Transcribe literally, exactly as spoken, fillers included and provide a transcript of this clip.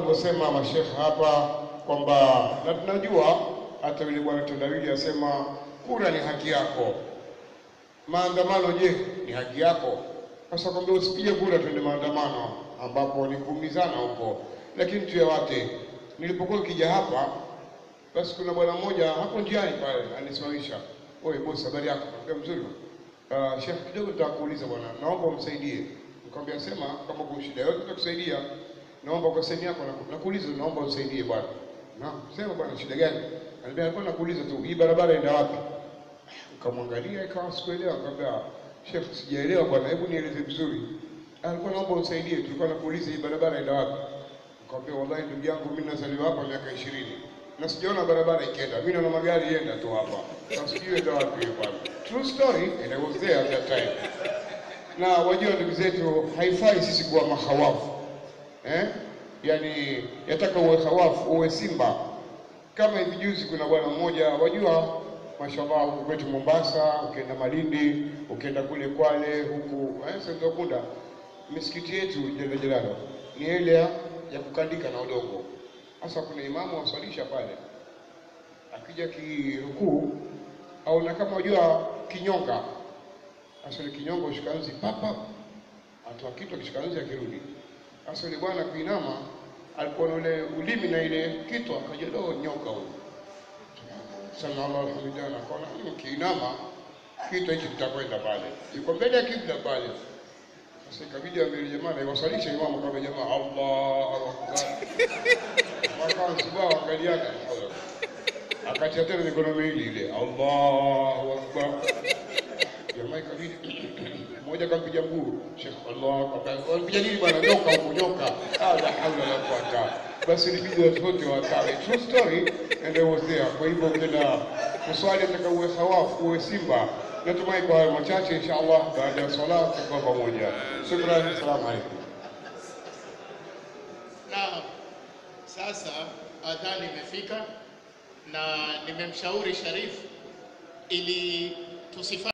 wanaposema mashekhe hapa kwamba, na tunajua hata yule bwana Tandawili asema kura ni haki yako, maandamano je ni haki yako? Sasa kwamba usipige kura twende maandamano ambapo ni kuumizana huko. Lakini tuyawate, nilipokuwa nikija hapa basi kuna bwana mmoja hapo njiani pale anisimamisha, "Oi boss, habari yako?" Nikamwambia mzuri. Uh, Sheikh, kidogo nitakuuliza bwana, naomba umsaidie. Nikamwambia sema, kama kuna shida yote nitakusaidia. Naomba kwa sehemu yako nakuuliza, naomba unisaidie bwana. Naam, sema bwana, shida gani? Anambia alikuwa nakuuliza tu, hii barabara enda wapi? Nikamwangalia ikawa sikuelewa, nikamwambia Sheikh, sijaelewa bwana, hebu nieleze vizuri. Alikuwa naomba unisaidie, tulikuwa nakuuliza hii barabara enda wapi? Nikamwambia wallahi ndugu yangu, mimi nazaliwa hapa miaka ishirini. Na sijaona barabara ikienda. Mimi naona magari yenda tu hapa. Sasa sijui enda wapi bwana. True story, and I was there at that time. Na wajua ndugu zetu, haifai sisi kuwa mahawafu. Eh? Yaani yataka uwe hawafu, uwe simba. Kama hivi juzi kuna bwana mmoja, wajua mashallah huko kwetu Mombasa, ukienda Malindi, ukienda kule Kwale, huku eh sasa kunda misikiti yetu jela jela ni ile ya kukandika na udongo. Sasa kuna imamu wasalisha pale, akija kirukuu au na kama unajua kinyonga, sasa ile kinyonga ushikanzi papa atoa kitu kishikaanza kirudi. Sasa ile bwana kuinama alikuwa na ule ulimi na ile kitu, akajodoa nyoka huyo. Sana Allah alhamdulillah, akaona kiinama kitu hicho kitakwenda pale, iko mbele ya kibla pale. Sasa ikabidi ambele jamaa na iwasalisha imamu kama jamaa, Allahu Akbar. Wakawa subao angaliana, akatia tena mikono miwili ile, Allahu Akbar. Jamaa ikabidi mmoja kampiga mguu, Sheikh, Allahu Akbar. Walipiga nini bwana, nyoka huko nyoka. Ah, la haula wala quwwata. Basi ilibidi watu wote wakawe. True story, and I was there. Kwa hivyo kila kuswali ataka uwe hawafu, uwe simba. Natumai kwa hayo machache inshallah baada ya swala tutakuwa pamoja. Shukrani, asalamu alaykum. Na sasa adhani imefika na nimemshauri Sharif ili tusifanye